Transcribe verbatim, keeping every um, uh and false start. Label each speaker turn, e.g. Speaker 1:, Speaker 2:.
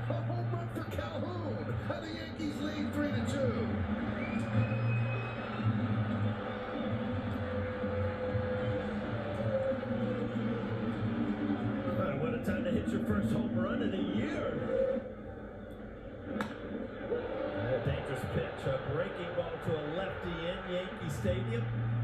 Speaker 1: A home run for Calhoun, and the Yankees lead three to two.
Speaker 2: What a time to hit your first home run in a year. A dangerous pitch, a breaking ball to a lefty in Yankee Stadium.